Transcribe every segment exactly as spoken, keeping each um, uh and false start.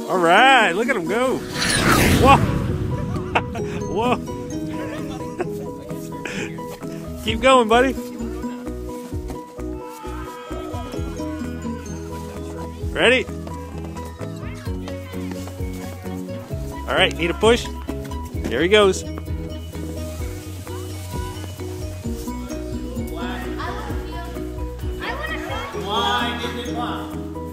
All right, look at him go. Whoa. Whoa. Keep going, buddy. Ready? All right, need a push? There he goes. Why did it pop?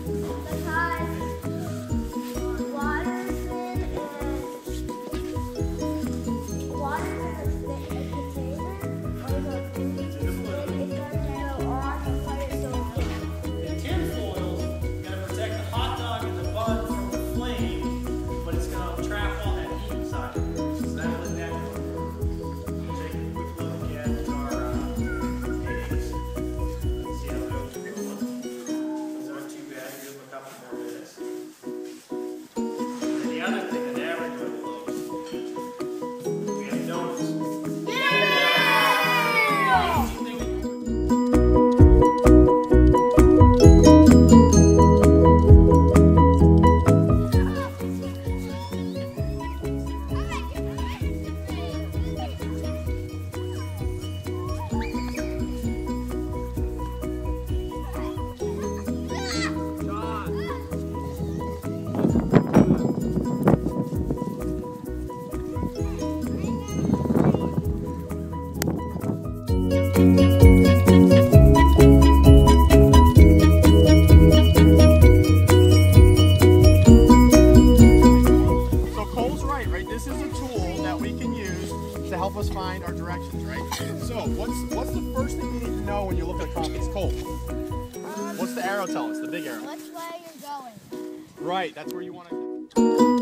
This is a tool that we can use to help us find our directions, right? So what's what's the first thing you need to know when you look at a compass? Cole, what's the arrow tell us, the big arrow? Which way you're going. Right, that's where you want to go.